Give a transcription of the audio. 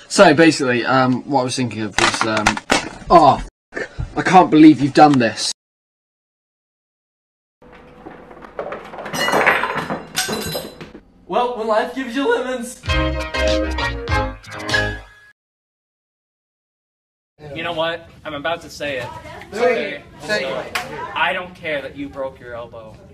So basically, what I was thinking of was, oh, I can't believe you've done this. Well, when life gives you lemons. You know what? I'm about to say it. Say it. I don't care that you broke your elbow.